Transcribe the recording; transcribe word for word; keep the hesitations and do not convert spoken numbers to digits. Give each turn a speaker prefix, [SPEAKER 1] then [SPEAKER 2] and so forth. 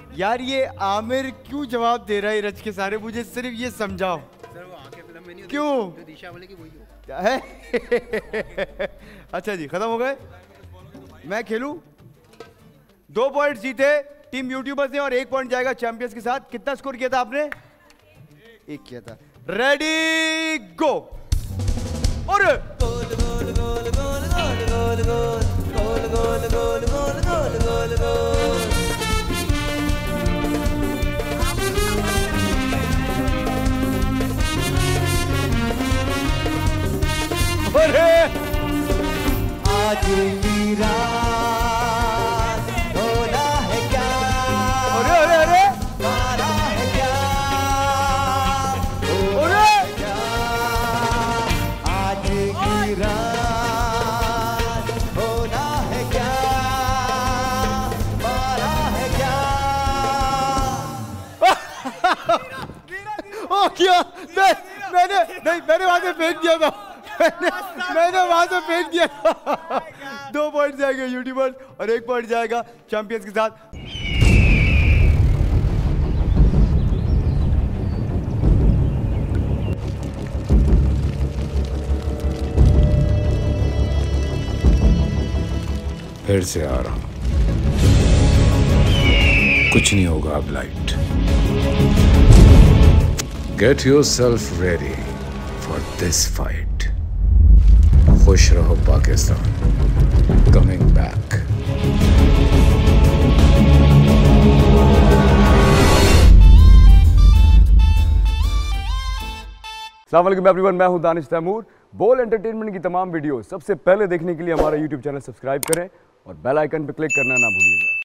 [SPEAKER 1] यार ये आमिर क्यों जवाब दे रहा है रच के सारे, मुझे सिर्फ ये समझाओ।
[SPEAKER 2] सर वो आंखें फिल्म में नहीं होती,
[SPEAKER 1] क्यों?
[SPEAKER 2] जो दिशा वाले की वही हो।
[SPEAKER 1] क्या है? अच्छा जी खत्म हो गए। मैं खेलूं? दो पॉइंट जीते टीम यूट्यूबर्स ने और एक पॉइंट जाएगा चैंपियंस के साथ। कितना स्कोर किया था आपने? एक किया था। Ready go. और
[SPEAKER 3] गोल गोल गोल गोल गोल गोल गोल गोल गोल गोल गोल गोल।
[SPEAKER 1] अरे
[SPEAKER 3] आज की रात होना है क्या?
[SPEAKER 1] अरे अरे अरे
[SPEAKER 3] मारा है क्या?
[SPEAKER 1] अरे
[SPEAKER 3] क्या आज की रात होना है क्या? मारा है क्या?
[SPEAKER 1] ओ क्या? मैं मैंने नहीं मैंने वहां से फेंक दिया था। मैंने मैंने वहां से फेंक दिया था। दो पॉइंट जाएंगे यूट्यूबर्स और एक पॉइंट जाएगा चैंपियंस के साथ।
[SPEAKER 4] फिर से आ रहा हूं, कुछ नहीं होगा अब light. Get yourself ready for this fight. खुश रहो पाकिस्तान, कमिंग बैक।
[SPEAKER 1] अस्सलाम वालेकुम एवरीवन, मैं हूं दानिश तैमूर। बोल एंटरटेनमेंट की तमाम वीडियो सबसे पहले देखने के लिए हमारा यूट्यूब चैनल सब्सक्राइब करें और बेल आइकन पर क्लिक करना ना भूलिएगा।